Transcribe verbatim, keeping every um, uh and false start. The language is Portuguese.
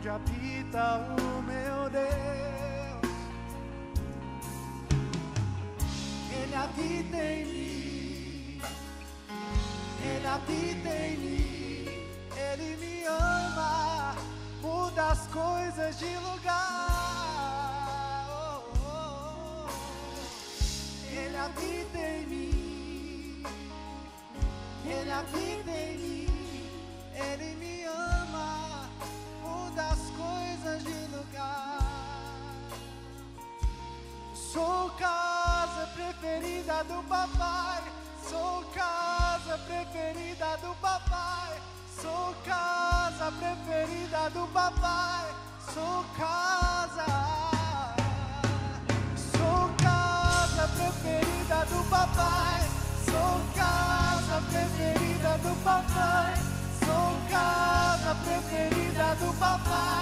onde habita o meu Deus. Ele habita em mim, Ele habita em mim, Ele me ama, muda as coisas de lugar. Oh, oh, oh. Ele habita em mim, Ele habita em mim, Ele me ama, muda as coisas de lugar. Sou casa preferida do papai, sou casa preferida do papai, sou casa preferida do papai, sou casa, sou casa preferida do papai, sou casa preferida do papai, sou casa preferida do papai.